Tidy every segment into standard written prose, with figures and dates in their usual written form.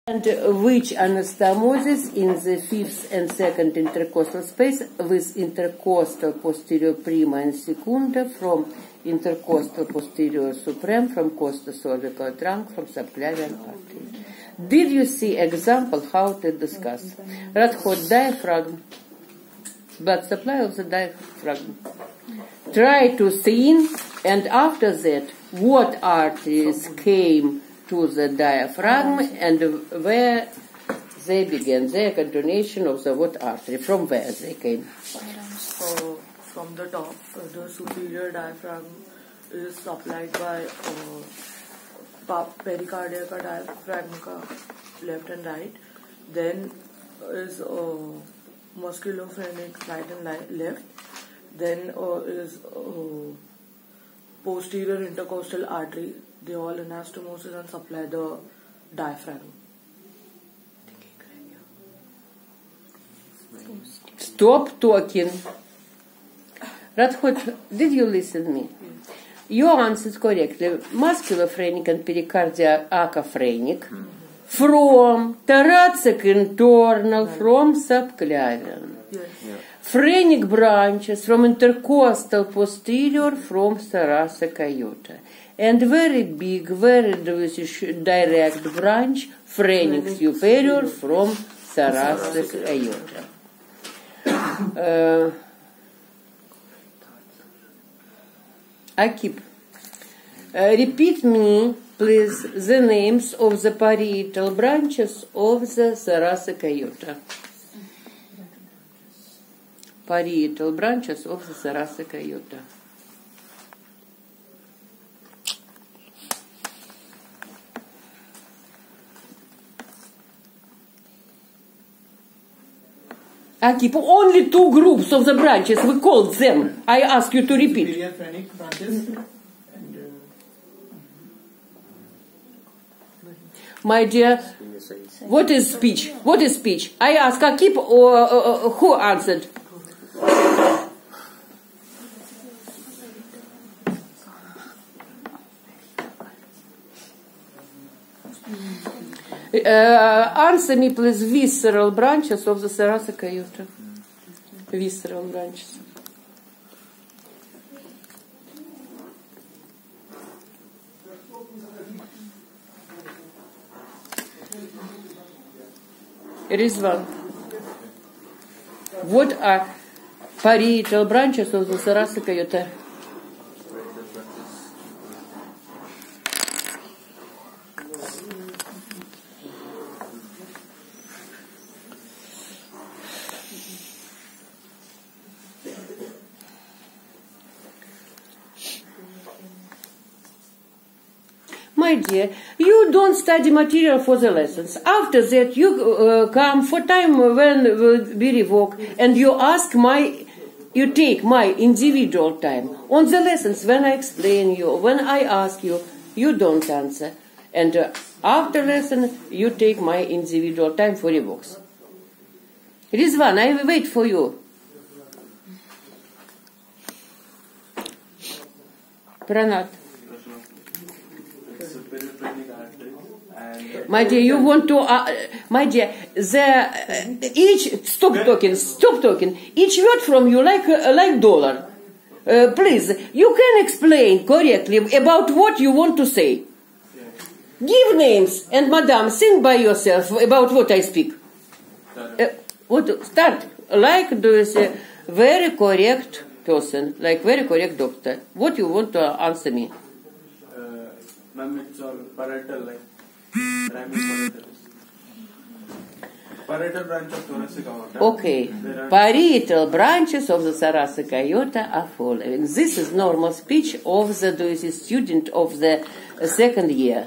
And which anastomosis in the fifth and second intercostal space with intercostal posterior prima and secunda from intercostal posterior supreme from costa cervical trunk from subclavian artery. Did you see example how to discuss? Radhot diaphragm, blood supply of the diaphragm. Try to think, and after that, what arteries came to the diaphragm and where they began, their continuation of the what artery, from where they came? From the top, the superior diaphragm is supplied by pericardiaca diaphragmica, left and right. Then is musculophrenic, right and left. Then is posterior intercostal artery. They all anastomosis and supply the diaphragm. Stop talking. Radhot, did you listen to me? You answered correctly. Musculophrenic and pericardiacophrenic from thoracic internal from subclavian. Yes. Yeah. Phrenic branches from intercostal posterior from thoracic aorta. And very big, very direct branch, phrenic superior from thoracic aorta. I keep. Repeat me, please, the names of the parietal branches of the thoracic aorta. Parietal branches of the thoracic aorta. I keep only two groups of the branches, we called them. I ask you to repeat. Superior phrenic branches and My dear, what is speech? What is speech? I ask Akip or who answered? Answer me, please, visceral branches of the thoracic aorta. Visceral branches. Rizvan. What are parietal branches of the thoracic aorta? My dear, you don't study material for the lessons. After that, you come for time when will be revoked, and you take my individual time. On the lessons, when I explain you, when I ask you, you don't answer. And after lesson, you take my individual time for revokes. Rizvan, I will wait for you. Pranat. My dear, you want to, my dear, stop talking. Each word from you like dollar. Please, you can explain correctly about what you want to say. Give names, and madam, think by yourself about what I speak. Start, like do you say, very correct person, like very correct doctor. What you want to answer me? Ma'am, it's all parietal, like parietal branch of thoracic aorta. Okay. Parietal branches of the thoracic aorta are following. This is normal speech of the student of the second year.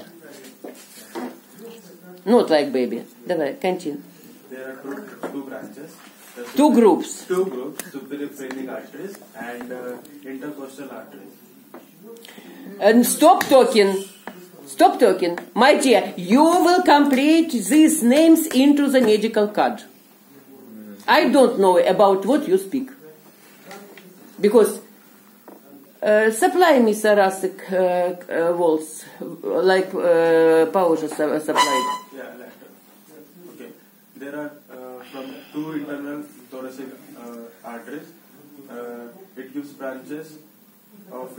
Not like baby. Давай, continue. There are two branches. Two groups. Two groups, superior phrenic arteries and intercostal arteries. And stop talking. Stop talking. My dear, you will complete these names into the medical card. I don't know about what you speak. Because supply me thoracic walls, like Paula supplied. Yeah, Okay. There are from 2 internal thoracic arteries. It gives branches of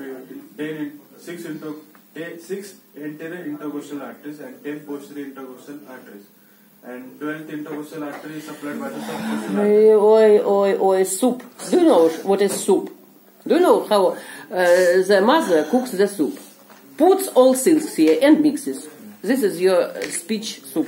6 anterior intercostal arteries and 10 posterior intercostal arteries. And 12th intercostal artery is supplied by the subcostal artery. Soup. Do you know what is soup? Do you know how the mother cooks the soup? Puts all things here and mixes. This is your speech soup.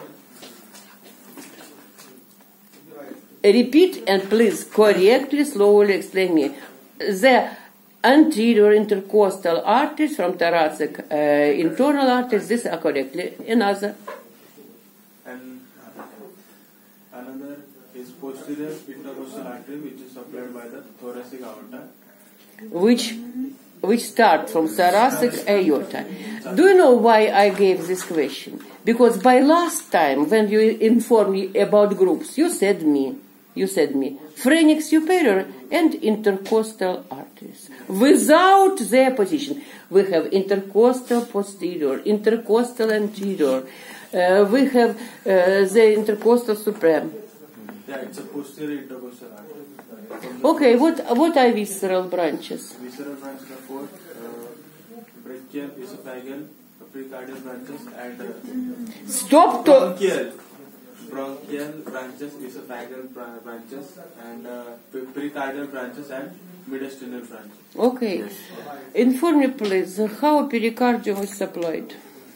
Repeat and please correctly, slowly explain me. The anterior intercostal arteries from thoracic internal arteries, these are correctly. Another. And another is posterior intercostal artery, which is supplied by the thoracic aorta. Which start from thoracic aorta. Do you know why I gave this question? Because by last time when you informed me about groups, you said me phrenic superior and intercostal arteries without their position. We have intercostal posterior, intercostal anterior. We have the intercostal supreme. Yeah, it's a posterior intercostal artery. Okay, what are visceral branches? Visceral branches are 4: brachial, esophageal, precardial branches, and Stop to. bronchial branches, esophageal branches, and precardial branches and mediastinal branches. Okay. Inform me, please, how pericardium is supplied.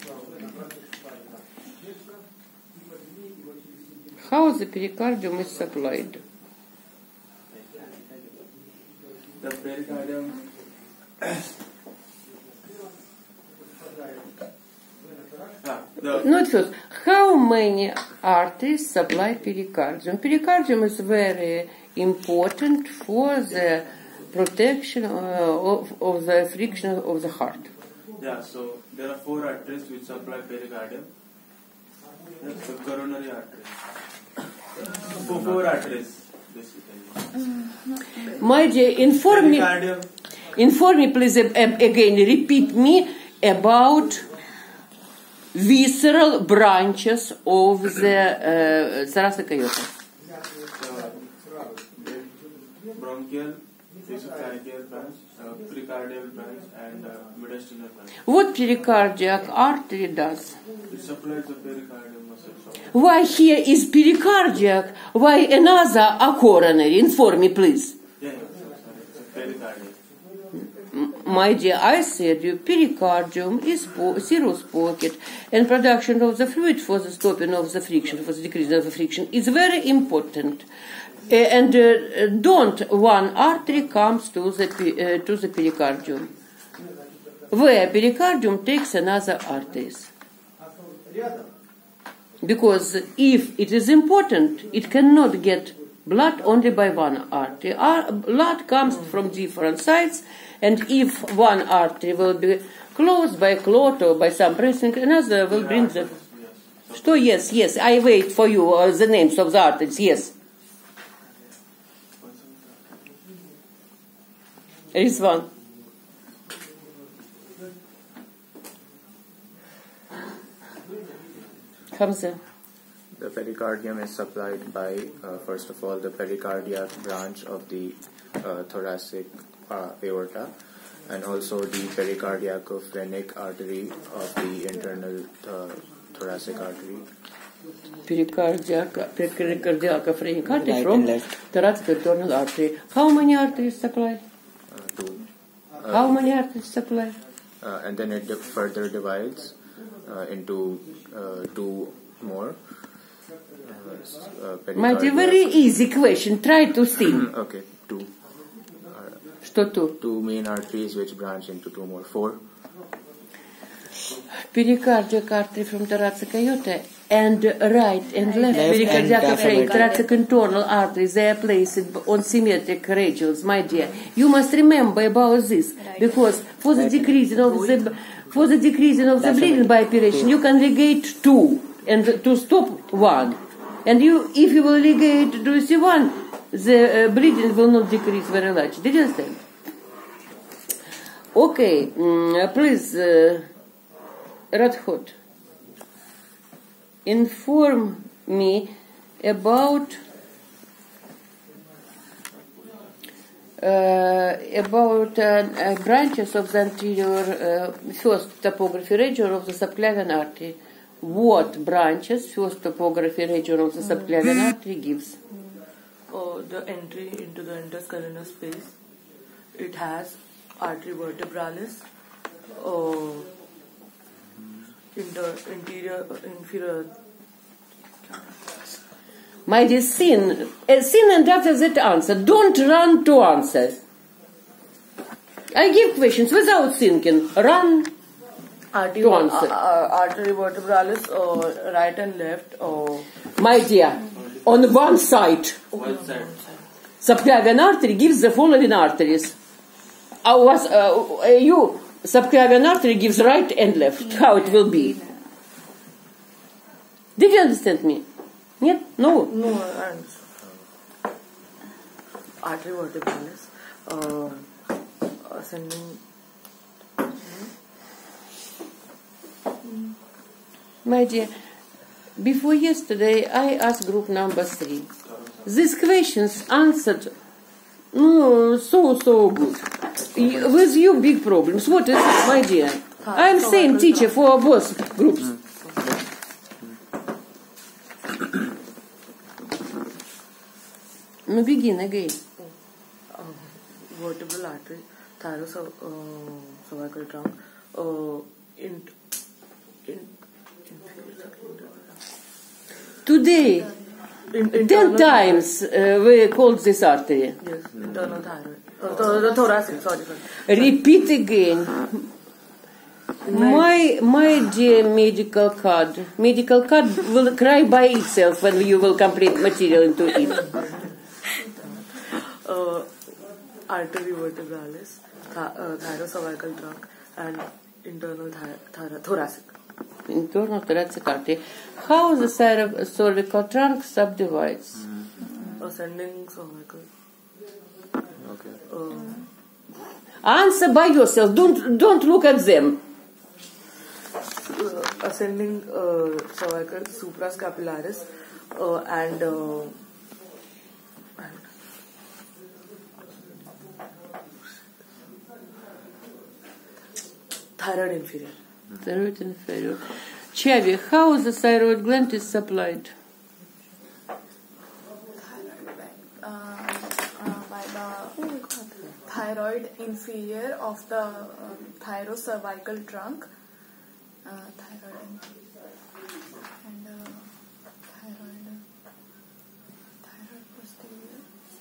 How the pericardium is supplied? The pericardium. Not first. How many arteries supply pericardium? Pericardium is very important for the protection of the friction of the heart. Yeah, so there are 4 arteries which supply pericardium. That's the coronary artery. 4 arteries, basically. My dear, inform me, please, again, repeat me about visceral branches of the thoracic aorta. Bronchial, esophageal branch, precardial branch, and mediastinal branch. What pericardiac artery does? It supplies the pericardium muscle. Why here is pericardiac? Why another are coronary? Inform me, please. Yeah, sorry, it's a pericardium. My dear, I said you pericardium is serous pocket, and production of the fluid for the stopping of the friction, for the decreasing of the friction, is very important. And don't one artery comes to the pericardium, where pericardium takes another arteries. Because if it is important, it cannot get blood only by one artery. Blood comes from different sides, and if one artery will be closed by clot or by some pressing, another will bring the... Что yes, yes, I wait for you, the names of the arteries, yes. Rizwan. Hamza. The pericardium is supplied by, first of all, the pericardiac branch of the thoracic aorta, and also the pericardiacophrenic artery of the internal thoracic artery. Pericardiacophrenic artery from thoracic internal artery. How many arteries supply? 2. How many arteries supply? And then it further divides into 2 more. My dear, very easy question. Try to think. Okay, 2. Что 2? 2 main arteries which branch into 2 more. 4. Pericardiac artery from thoracic aorta and right and left pericardiacophrenic thoracic internal arteries. They are placed on symmetric radials. My dear, you must remember about this, because for the decreasing of the bleeding by operation, you can ligate 2 and to stop 1. And if you will ligate to see 1, the bleeding will not decrease very much. Did you understand? Okay, please, Radhot. inform me about branches of the anterior first topography region of the subclavian artery. What branches first topography region of the subclavian artery gives? The entry into the interscalenar space. It has artery vertebralis, inferior. My dear, sin and after that answer. Don't run to answers. I give questions without thinking. Run to answer. Artery vertebralis, right and left. My dear, on one side. One side. Subclavian artery gives the following arteries. Subclavian artery gives right and left. How it will be? Did you understand me? Нет? No. No, and artery vertebralis, ascending. My dear, before yesterday I asked group number 3. These questions answered so good. With you big problems. What is it, my dear? I am same teacher for both groups. Begin again. Vertebral artery, thyrocervical trunk, Today, 10 times we called this artery. Yes, internal thyroid. The thoracic, sorry. Repeat again. My dear medical card will cry by itself when you will complete material into it. Artery vertebralis, thyrocervical trunk, and internal thoracic. Internal thoracic artery. How the cervical trunk subdivides? Ascending cervical. Okay. Answer by yourself. Don't look at them. Ascending cervical suprascapularis and thyroid inferior. Thyroid inferior. Chavi, how the thyroid gland is supplied? By the thyroid inferior of the thyrocervical trunk. Thyroid and thyroid posterior.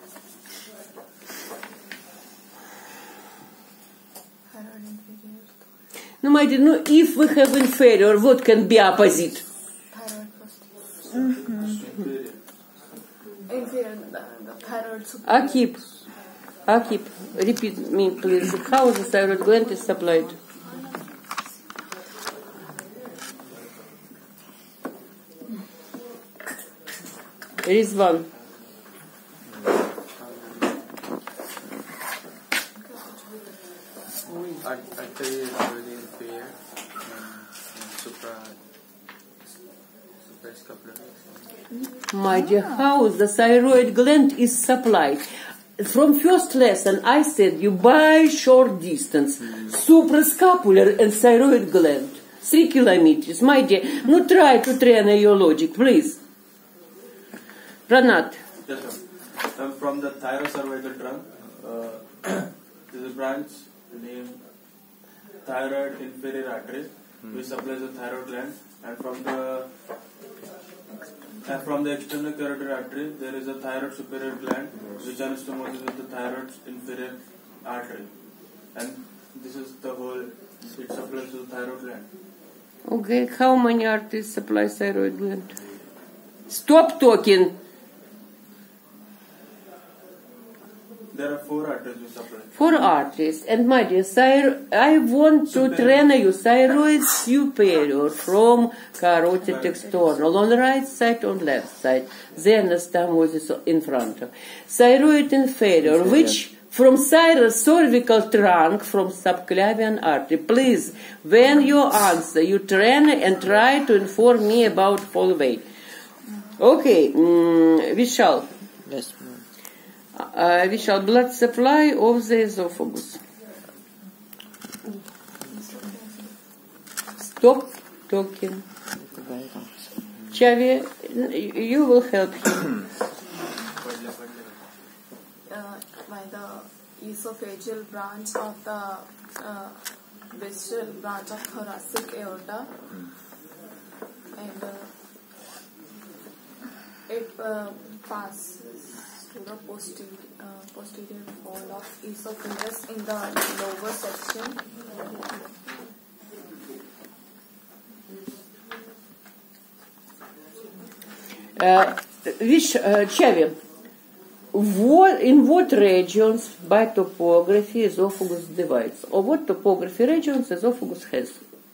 Thyroid inferior. No, my dear, no, if we have inferior, what can be opposite? Thyroid posterior. Inferior, the thyroid superior. Akip, repeat me please. How the thyroid gland is supplied? There is one. Artery is really inferior. Suprascapularis. My dear, how the thyroid gland is supplied? From first lesson, I said you by short distance, suprascapular and thyroid gland, 3 kilometers. My dear, no try to train your logic, please. Pranat. Yes, sir. From the thyrocervical trunk, there is a branch named thyroid inferior artery, which supplies the thyroid gland, and from the external carotid artery, there is a thyroid superior gland, which anastomoses with the thyroid inferior artery, and this is the whole. It supplies to the thyroid gland. Okay, how many arteries supply thyroid gland? Stop talking. There are 4 arteries which supply. 4 arteries. And my dear, I want to train you thyroid superior from carotid external on the right side, on left side. Then anastomosis in front of. Thyroid inferior, which from cervical trunk, from subclavian artery. Please, when you answer, you train and try to inform me about whole way. Okay, Vishal. Yes, ma'am. Vishal, blood supply of the esophagus. Stop talking. Chavi, you will help him. By the esophageal branch of the visceral branch of thoracic aorta, and it passes to the posterior wall of esophagus in the lower section. Chavi, in what regions by topography esophagus divides? Or what topography regions esophagus has?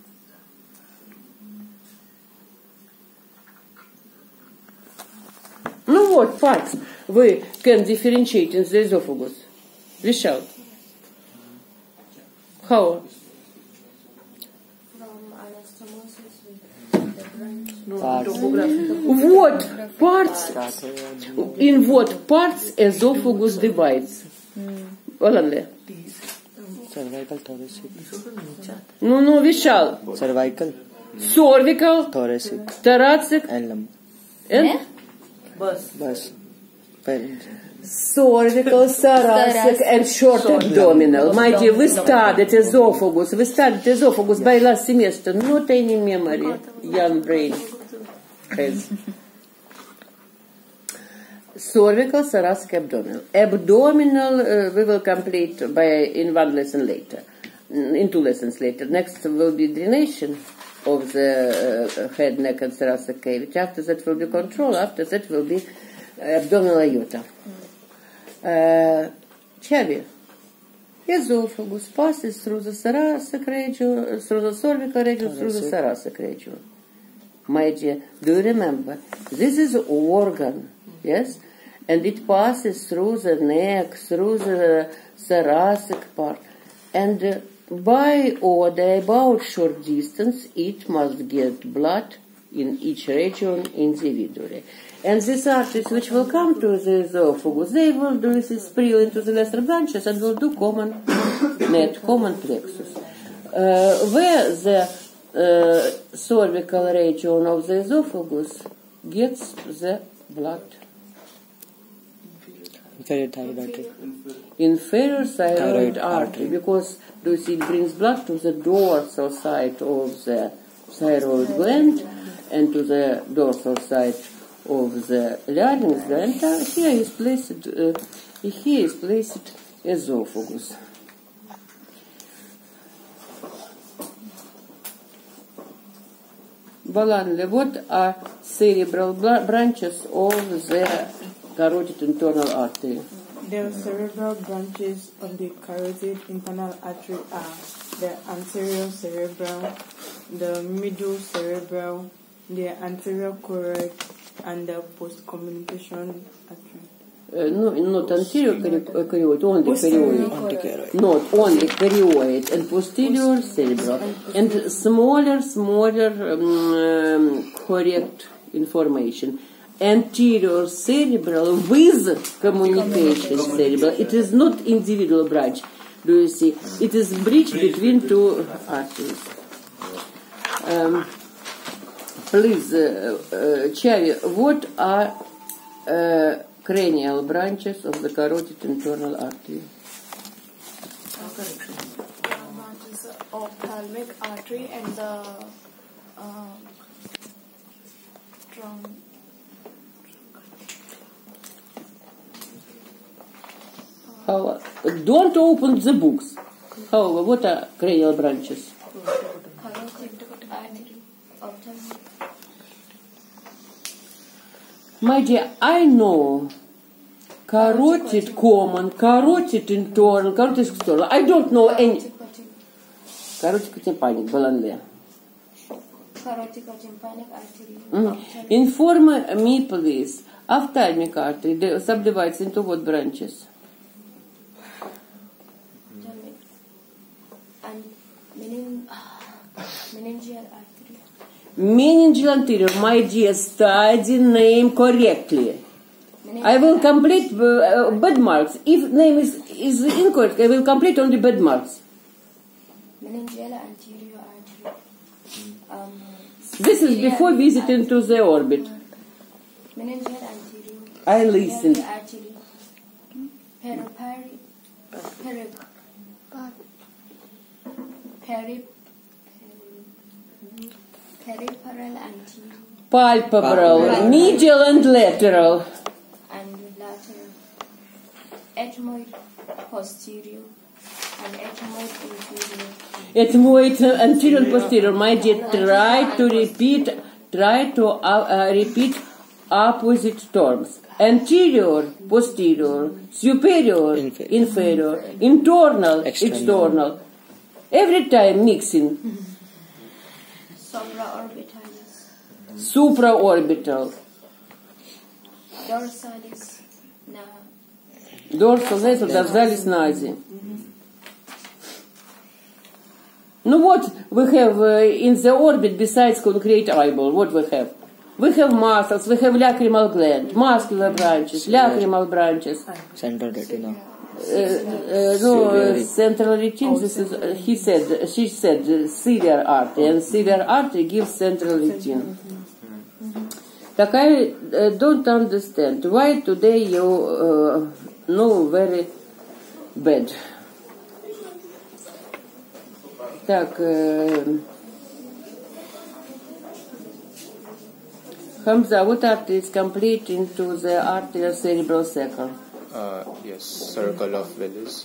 No, what parts we can differentiate in the esophagus? Vishal. How? What parts? In what parts esophagus divides? Olanle. Cervical, thoracic. No, Vishal. Cervical, Cervical, thoracic, thoracic, and lumbar. and Bus. Parents. cervical, thoracic, and short abdominal. My dear, we studied esophagus. We studied esophagus by last semester. Not any memory. Young brain has. Cervical, thoracic, abdominal. Abdominal we will complete in one lesson later, in 2 lessons later. Next will be drenation of the head, neck, and thoracic cavity. After that will be control. After that will be abdominal aorta. Chavi, esophagus passes through the thoracic region, through the cervical region, through the thoracic region. My dear, do you remember? This is organ, yes? And it passes through the neck, through the thoracic part. And by order, about short distance, it must get blood in each region individually. And these arteries which will come to the esophagus, they will do this spill into the lesser branches and will do common net, common plexus. Where the cervical region of the esophagus gets the blood. Inferior thyroid artery. Inferior thyroid artery, because do you see, it brings blood to the dorsal side of the thyroid gland and to the dorsal side of the larynx gland. Here is placed esophagus. Balanle, what are cerebral branches of the carotid internal artery? The cerebral branches of the carotid internal artery are the anterior cerebral, the middle cerebral, the anterior choroid, and the post-communication artery. No, not anterior choroid, only choroid. Not only choroid and posterior cerebral. And smaller, correct information. Anterior cerebral with communication cerebral. It is not individual branch. Do you see? It is bridge between 2 arteries. Please, Chavi, what are cranial branches of the carotid internal artery? One is ophthalmic artery and the trunk. Don't open the books. However, what are cranial branches? My dear, I know carotid common, carotid internal, carotid external. I don't know any. Carotid tympanic, Balanle. Inform me, please. Ophthalmic artery subdivides into what branches? Meningeal artery. Meningeal anterior, my dear, study name correctly. I will complete bed marks. If name is incorrect, I will complete only bed marks. Meningeal anterior artery. This is before visiting to the orbit. Meningeal anterior. I listen. Artery. Peripheral anterior. Palpebral, medial and lateral. And lateral. Ethmoid posterior and ethmoid inferior. Ethmoid anterior and posterior. My dear, try to repeat opposite terms. Anterior, posterior, superior, inferior, internal, external. Every time mixing. Supraorbitalis. Supraorbital. Dorsalis. Dorsalis nazi. No, what we have in the orbit besides concrete eyeball? What we have? We have muscles, we have lacrimal gland, muscular branches, lacrimal branches. Central retina. Central retina, this is, she said, ciliary artery, and ciliary artery gives central retina. Так I don't understand why today you know very bad. Так, Hamza, what artery is complete into the arterial cerebral circle? Yes, circle of Willis.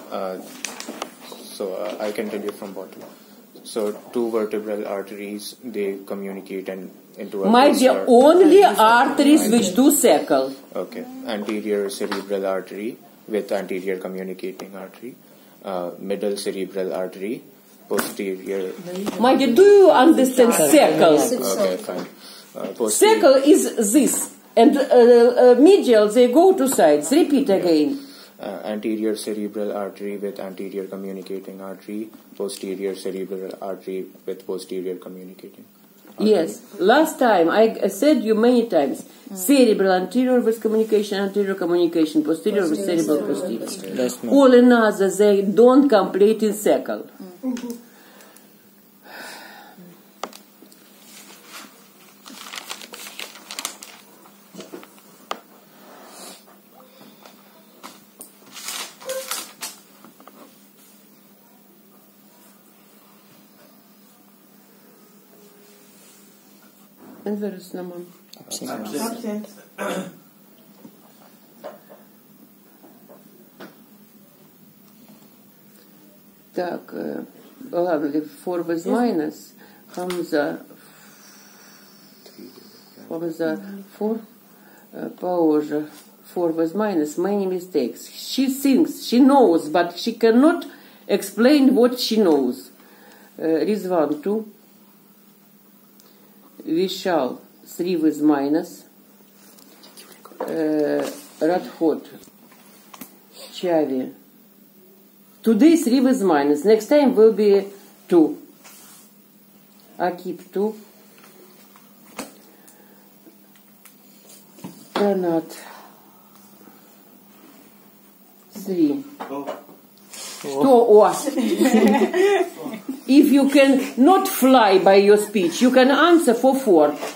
So I can tell you from bottom. So two vertebral arteries, they communicate and into a My dear, only arteries which do circle. Okay, anterior cerebral artery with anterior communicating artery, middle cerebral artery, posterior. My dear, do you understand circle? Okay, fine. Circle is this, and medial they go to sides. Repeat again. Anterior cerebral artery with anterior communicating artery, posterior cerebral artery with posterior communicating artery. Yes, last time I said you many times. Cerebral anterior with communication, anterior communication, posterior with cerebral posterior. All another they don't complete in circle. And where is Naman? Absent. Так, ладно, 4 with minus. Hamza 4. Paoja 4 with minus. Many mistakes. She thinks, she knows, but she cannot explain what she knows. Rizvan 2. Vishal 3 with minus. Radhot Chavi. Today 3 with minus. Next time will be 2. Akip 2. Pranat 3. Что? If you can not fly by your speech, you can answer for 4.